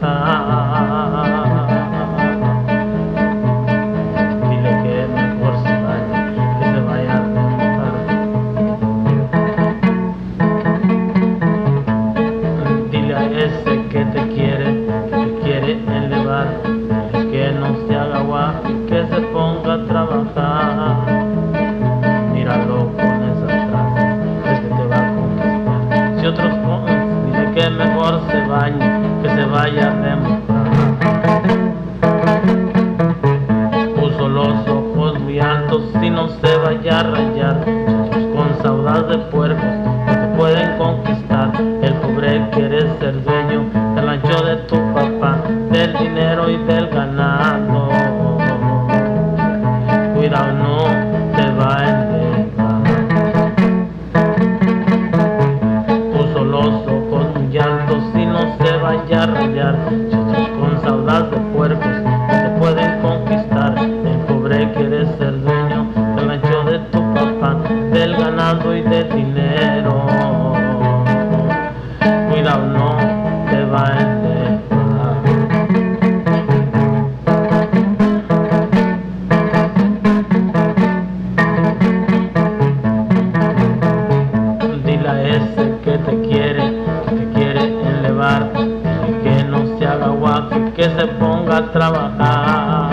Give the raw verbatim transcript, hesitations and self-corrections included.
trabajar. Dile que mejor se vaya, que se vaya a remojar. Dile a ese que te quiere, que te quiere elevar. Dile que no se haga guapo, que se ponga a trabajar. Míralo con esas trazas, es que te va a conquistar. Si otros ponen, dile que mejor se bañe, que se vaya a remojar. Puso los ojos muy altos y no se vaya a rayar. Otros con saudades de puercos no te pueden conquistar. El pobre quiere ser dueño del rancho de tu papá, del dinero y del ganado. Cuidado, no te va a enredar. Puso los ojos muy altos y no se vaya a rayar. Chicos con saudades de puercos no te pueden conquistar. El pobre quiere ser dueño del rancho de tu papá, del ganado y del dinero. Cuidado, no te va a enredar. Dile a ese que te quiere, que te quiere elevar. Dile que no se haga guapo, que se ponga a trabajar.